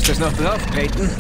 Willst du es noch drauf treten?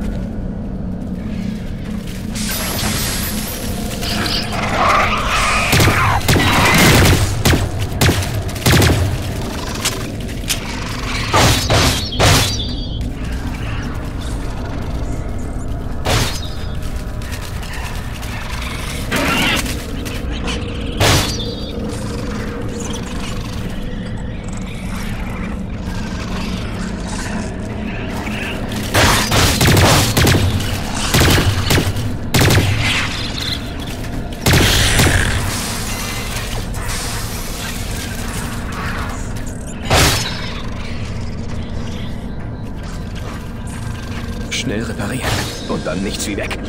Schnell reparieren. Und dann nichts wie weg.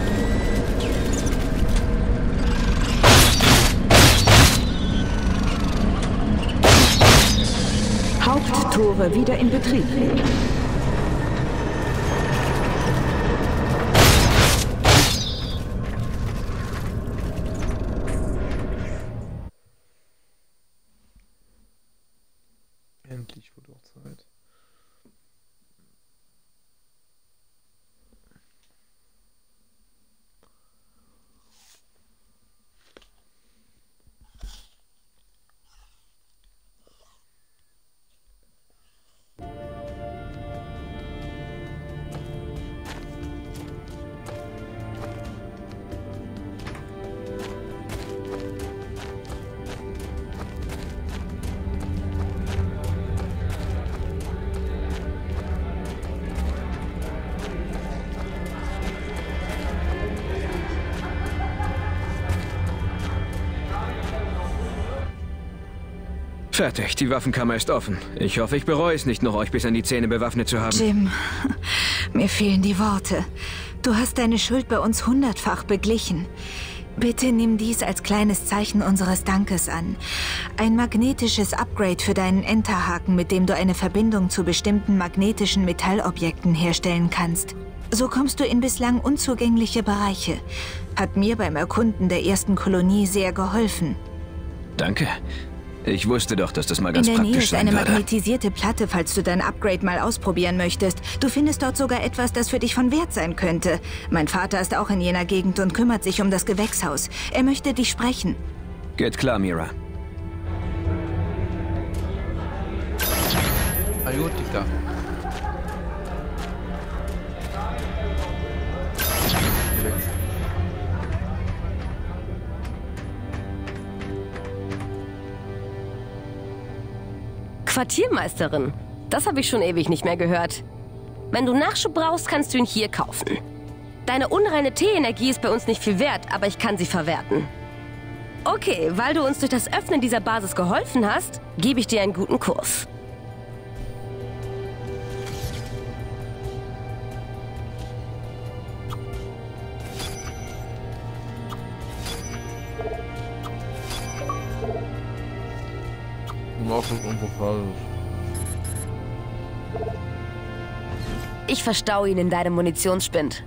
Haupttore wieder in Betrieb. Endlich wurde auch Zeit. Fertig, die Waffenkammer ist offen. Ich hoffe, ich bereue es nicht noch, euch bis an die Zähne bewaffnet zu haben. Jim, mir fehlen die Worte. Du hast deine Schuld bei uns 100-fach beglichen. Bitte nimm dies als kleines Zeichen unseres Dankes an. Ein magnetisches Upgrade für deinen Enterhaken, mit dem du eine Verbindung zu bestimmten magnetischen Metallobjekten herstellen kannst. So kommst du in bislang unzugängliche Bereiche. Hat mir beim Erkunden der ersten Kolonie sehr geholfen. Danke. Ich wusste doch, dass das mal ganz praktisch sein würde. In der Nähe ist eine magnetisierte Platte, falls du dein Upgrade mal ausprobieren möchtest. Du findest dort sogar etwas, das für dich von Wert sein könnte. Mein Vater ist auch in jener Gegend und kümmert sich um das Gewächshaus. Er möchte dich sprechen. Geht klar, Mira. Ajotika. Quartiermeisterin. Das habe ich schon ewig nicht mehr gehört. Wenn du Nachschub brauchst, kannst du ihn hier kaufen. Deine unreine Tee-Energie ist bei uns nicht viel wert, aber ich kann sie verwerten. Okay, weil du uns durch das Öffnen dieser Basis geholfen hast, gebe ich dir einen guten Kurs. Ich verstaue ihn in deinem Munitionsspind.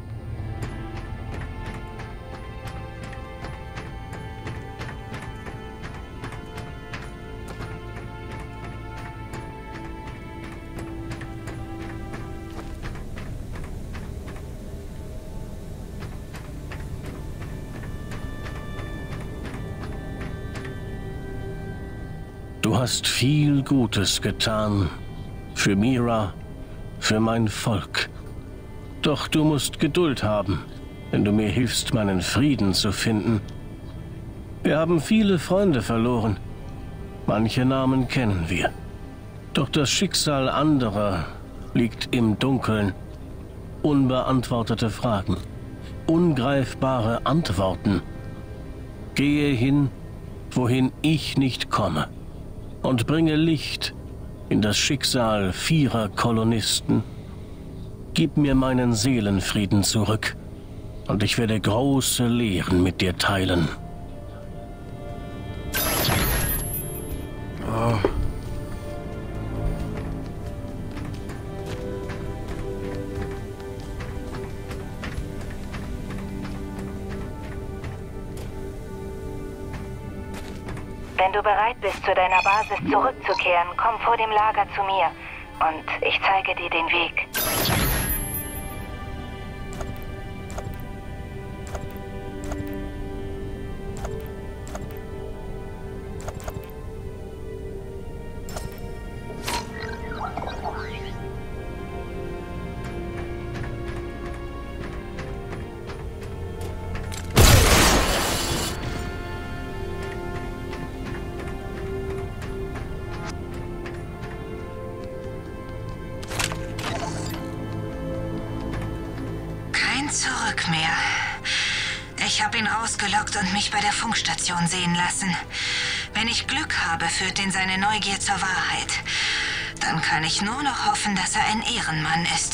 Du hast viel Gutes getan. Für Mira, für mein Volk. Doch du musst Geduld haben, wenn du mir hilfst, meinen Frieden zu finden. Wir haben viele Freunde verloren. Manche Namen kennen wir. Doch das Schicksal anderer liegt im Dunkeln. Unbeantwortete Fragen. Ungreifbare Antworten. Gehe hin, wohin ich nicht komme. Und bringe Licht in das Schicksal vieler Kolonisten. Gib mir meinen Seelenfrieden zurück, und ich werde große Lehren mit dir teilen. Oh. Wenn du bereit bist, zu deiner Basis zurückzukehren, komm vor dem Lager zu mir und ich zeige dir den Weg. Kein Zurück mehr. Ich habe ihn ausgelockt und mich bei der Funkstation sehen lassen. Wenn ich Glück habe, führt ihn seine Neugier zur Wahrheit. Dann kann ich nur noch hoffen, dass er ein Ehrenmann ist.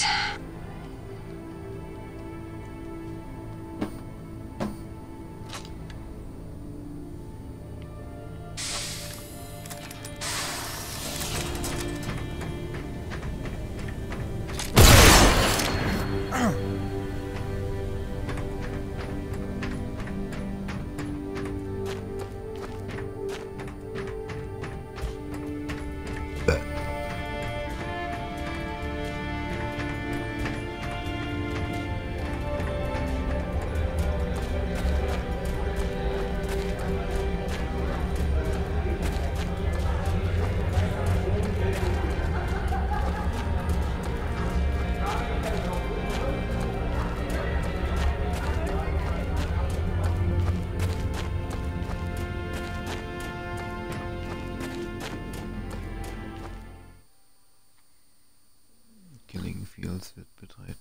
Killing Fields wird betreten.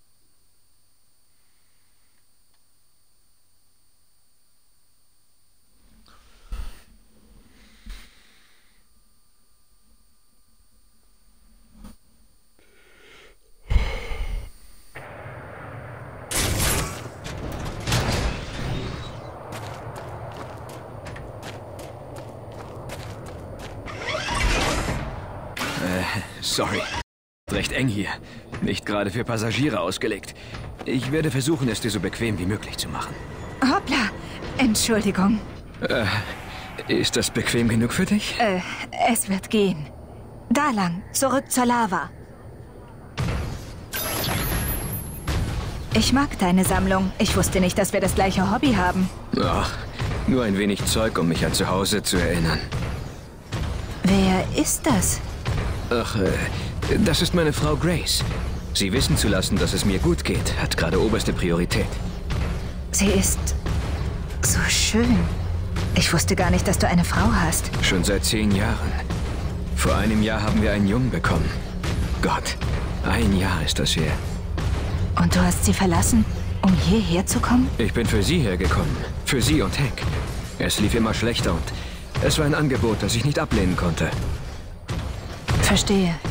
Sorry. Recht eng hier. Nicht gerade für Passagiere ausgelegt. Ich werde versuchen, es dir so bequem wie möglich zu machen. Hoppla. Entschuldigung. Ist das bequem genug für dich? Es wird gehen. Da lang. Zurück zur Lava. Ich mag deine Sammlung. Ich wusste nicht, dass wir das gleiche Hobby haben. Ach, nur ein wenig Zeug, um mich an zu Hause zu erinnern. Wer ist das? Ach, das ist meine Frau Grace. Sie wissen zu lassen, dass es mir gut geht, hat gerade oberste Priorität. Sie ist so schön. Ich wusste gar nicht, dass du eine Frau hast. Schon seit 10 Jahren. Vor einem Jahr haben wir einen Jungen bekommen. Gott, 1 Jahr ist das her. Und du hast sie verlassen, um hierher zu kommen? Ich bin für sie hergekommen. Für sie und Hank. Es lief immer schlechter und es war ein Angebot, das ich nicht ablehnen konnte. Verstehe.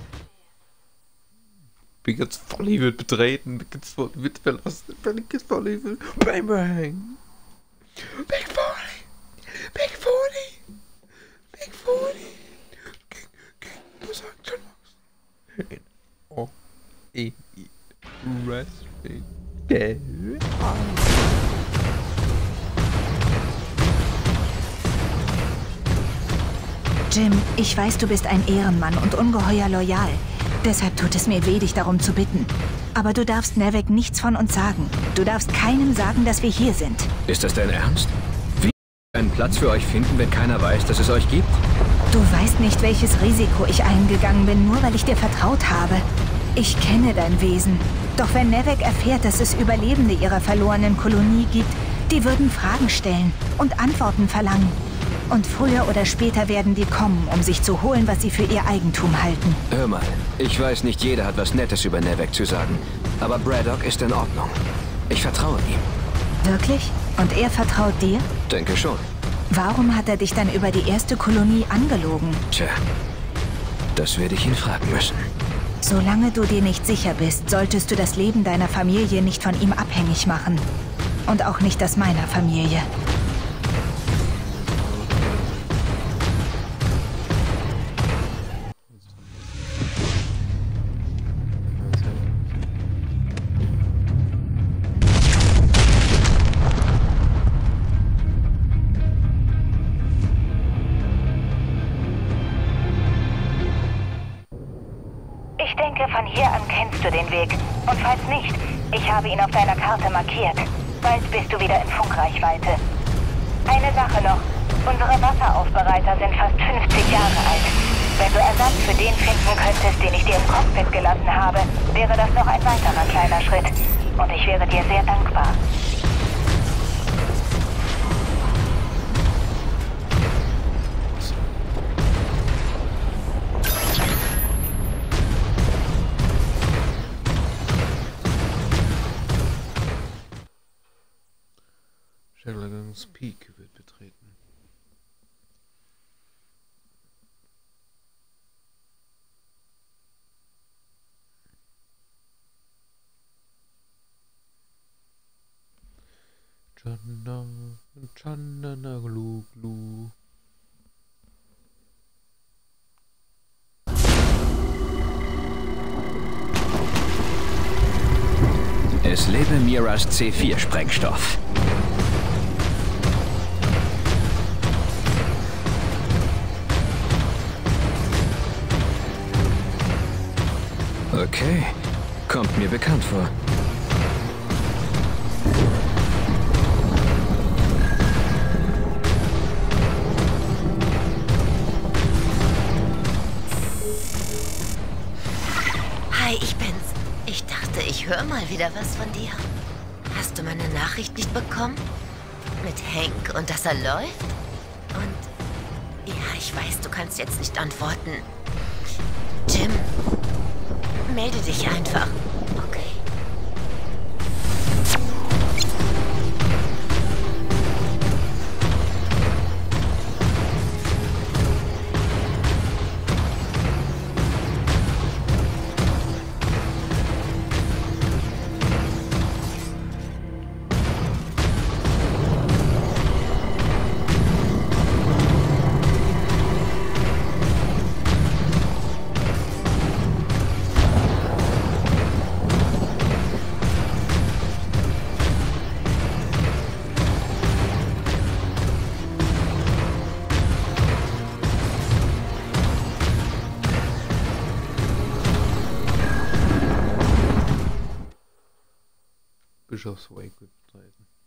Biggets Folly wird betreten, Biggets Folly wird verlassen, Biggets Folly will Bang! Big Folly! Big Folly! Big Folly! Du sagst schon was. Oh, Wrestling. Jim, ich weiß, du bist ein Ehrenmann und ungeheuer loyal. Deshalb tut es mir weh, dich darum zu bitten. Aber du darfst Nevek nichts von uns sagen. Du darfst keinem sagen, dass wir hier sind. Ist das dein Ernst? Wie einen Platz für euch finden, wenn keiner weiß, dass es euch gibt? Du weißt nicht, welches Risiko ich eingegangen bin, nur weil ich dir vertraut habe. Ich kenne dein Wesen. Doch wenn Nevek erfährt, dass es Überlebende ihrer verlorenen Kolonie gibt, die würden Fragen stellen und Antworten verlangen. Und früher oder später werden die kommen, um sich zu holen, was sie für ihr Eigentum halten. Hör mal, ich weiß, nicht jeder hat was Nettes über Nevek zu sagen. Aber Braddock ist in Ordnung. Ich vertraue ihm. Wirklich? Und er vertraut dir? Denke schon. Warum hat er dich dann über die erste Kolonie angelogen? Tja, das werde ich ihn fragen müssen. Solange du dir nicht sicher bist, solltest du das Leben deiner Familie nicht von ihm abhängig machen. Und auch nicht das meiner Familie. Ich denke, von hier an kennst du den Weg. Und falls nicht, ich habe ihn auf deiner Karte markiert. Bald bist du wieder in Funkreichweite. Eine Sache noch. Unsere Wasseraufbereiter sind fast 50 Jahre alt. Wenn du Ersatz für den finden könntest, den ich dir im Cockpit gelassen habe, wäre das noch ein weiterer kleiner Schritt. Und ich wäre dir sehr dankbar. Shadowlands Peak wird betreten. Channa glu glu. Es lebe Miras C4-Sprengstoff. Okay, kommt mir bekannt vor. Hi, ich bin's. Ich dachte, ich höre mal wieder was von dir. Hast du meine Nachricht nicht bekommen? Mit Hank und dass er läuft? Und ja, ich weiß, du kannst jetzt nicht antworten. Jim, melde dich einfach. Okay. Bischofswake wird betreten.